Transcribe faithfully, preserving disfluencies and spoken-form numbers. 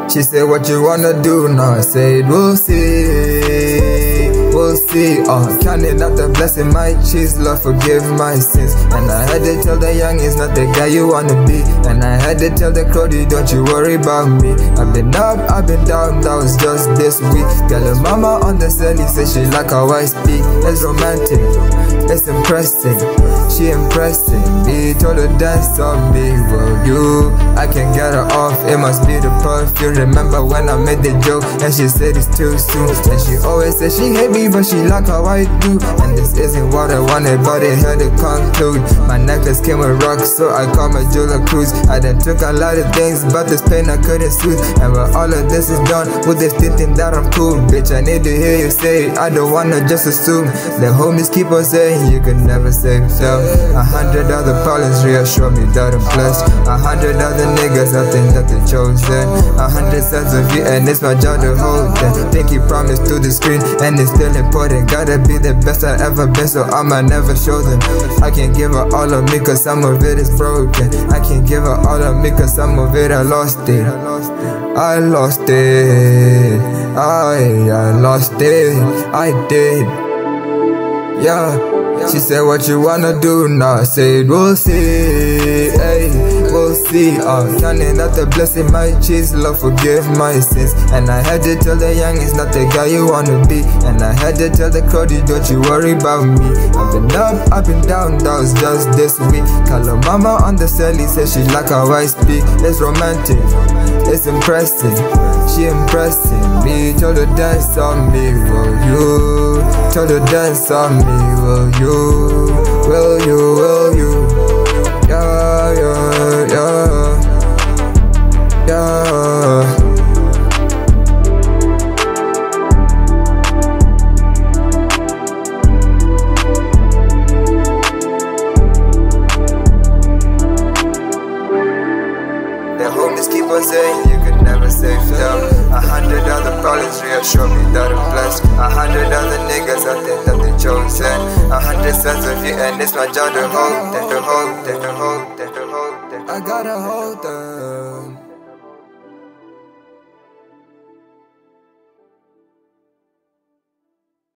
She said, what you wanna do now? I said, we'll see, we'll see. Uh, counting out the blessing, my cheese, Lord forgive my sins. And I had to tell the young is not the guy you wanna be. And I had to tell the crowdy, don't you worry about me. I've been up, I've been down, that was just this week. Got a mama on the celly, say she like how I speak. It's romantic, it's impressive, she impressing me. Told her dance on me, well you, I can't get her off, it must be the perfume. Remember when I made the joke and she said it's too soon. And she always said she hate me but she like how I do. And this isn't what I wanted but it had to conclude. My necklace came with rocks so I called my jeweler Cruz. I done took a lot of things but this pain I couldn't soothe. And when all of this is done, with this thinking that I'm cool, bitch I need to hear you say it, I don't wanna just assume. The homies keep on saying you can never save yourself. A hundred other problems reassure me that I'm blessed. A hundred other niggas I think that they chosen. A hundred sets of you and it's my job to hold them. Think you promised through the screen and it's still important. Gotta be the best I've ever been so I'ma never show them. I can't give her all of me cause some of it is broken. I can't give her all of me cause some of it I lost it. I lost it. I, I lost it. I did. Yeah. She said, what you wanna do now? I said, we'll see, hey, we'll see. Uh, counting out the blessing, my cheese, Lord forgive my sins. And I had to tell the young it's not the guy you wanna be. And I had to tell the crowdy, don't you worry about me. I've been up, I've been down, that was just this week. Call her mama on the celly, said she like how I speak. It's romantic, it's impressive, she impressing me. Told her dance on me, will you? Told her dance on me, will you? Will you, will you? Yeah, yeah, yeah, yeah. The homies keep on saying you could never save them. A hundred other problems reassure me that I'm blessed. A hundred other niggas I think that they chosen. A hundred sets of you and it's my job to hold them, to hold them, to hold them, to hold them. I gotta hold them.